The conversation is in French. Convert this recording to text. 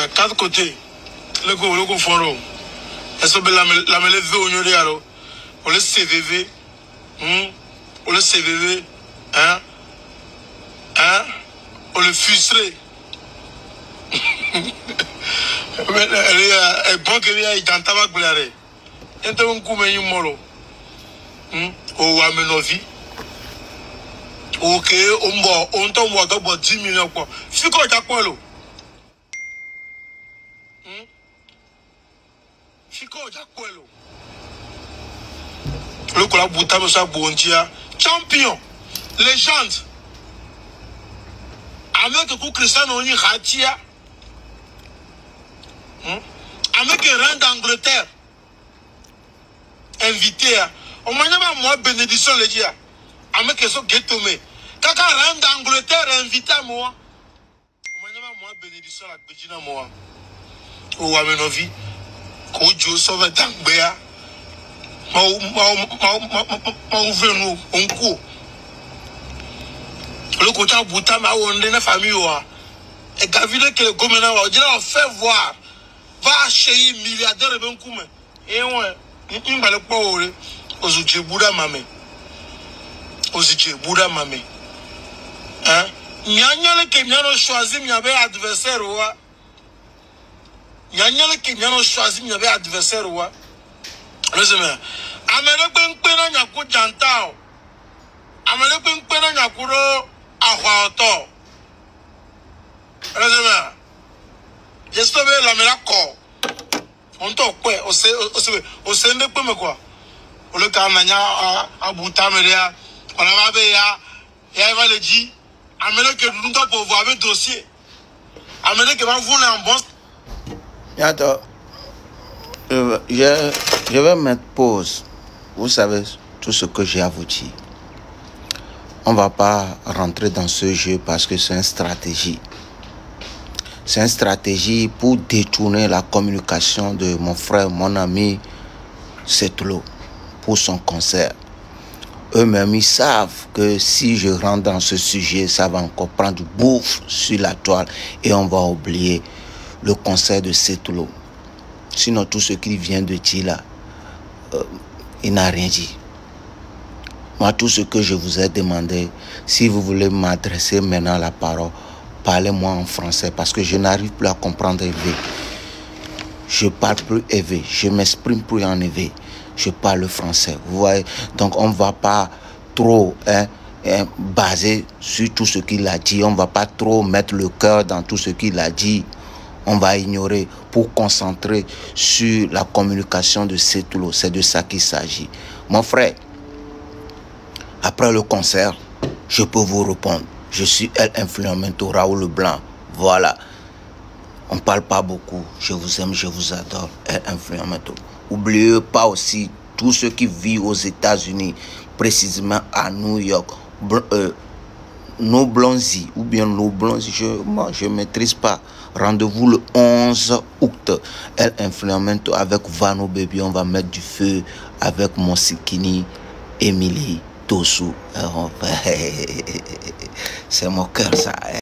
quatre côtés. Le go fond. Est-ce que la mêlée veut au niveau de on le CVV. On le CVV. On le frustré. Elle bon que il tente pas couler. Et donc on coupe un molo. Au Amenovi. Ok, on t'envoie d'abord 10 millions quoi. C'est quoi ta quoi là? C'est quoi ta quoi là? Le collab Bouta Moussa Bondia, champion, légende. Avec le coup Cristiano Ronaldo Ratia. Avec le reine d'Angleterre. Invité. On m'a dit moi bénédiction le dia. Avec ce Getomé. Quand reine d'Angleterre invité à moi. On m'a dit moi bénédiction la Bédina moi. Ou Amenovi. Kojo sauve Tangbea. Ma ouvre nous on court. Le côté Bouta ma on est famille wa. Et Gavide que le gouvernement va dire on fait voir. Va chez milliardaire ben kume. Et ouais, il va le pauvre. Ozuche Bouda mame. Ozuche Bouda mame. Hein? Nyanyale ke nyano choisi nyabe adversaire wa. Nyanyale ke nyano choisi nyabe adversaire wa. Listen, amele kpenkpena nyaku jantao. Amele kpenkpena nyakuro ahwaoto. Listen, j'espère la melako. On t'en quoi? On sait ne peut me quoi? On le carnania à Boutameria. On a ya. Et va le dire. Amele que nous doit pouvoir avec dossier. Amele que va voler en bon. Attends. Je vais mettre pause. Vous savez tout ce que j'ai à vous dire. On ne va pas rentrer dans ce jeu parce que c'est une stratégie. C'est une stratégie pour détourner la communication de mon frère, mon ami Setlo pour son concert. Eux-mêmes, ils savent que si je rentre dans ce sujet, ça va encore prendre du bouffe sur la toile et on va oublier le concert de Setlo. Sinon, tout ce qu'il vient de dire là, il n'a rien dit. Moi, tout ce que je vous ai demandé, si vous voulez m'adresser maintenant la parole, parlez-moi en français parce que je n'arrive plus à comprendre élevé. Je parle plus élevé, je m'exprime plus en élevé. Je parle français, vous voyez. Donc, on ne va pas trop baser sur tout ce qu'il a dit. On ne va pas trop mettre le cœur dans tout ce qu'il a dit. On va ignorer pour concentrer sur la communication de Setlo. C'est de ça qu'il s'agit. Mon frère, après le concert, je peux vous répondre. Je suis El Influamento Raoul Blanc. Voilà. On ne parle pas beaucoup. Je vous aime, je vous adore. El Influamento. N'oubliez pas aussi tous ceux qui vivent aux États-Unis, précisément à New York. Noblonzi ou bien Noblonzi, je ne maîtrise pas. Rendez-vous le 11 août. El Influamento avec Vano Baby. On va mettre du feu avec Monsikini, Emily, Tosu. C'est mon cœur ça.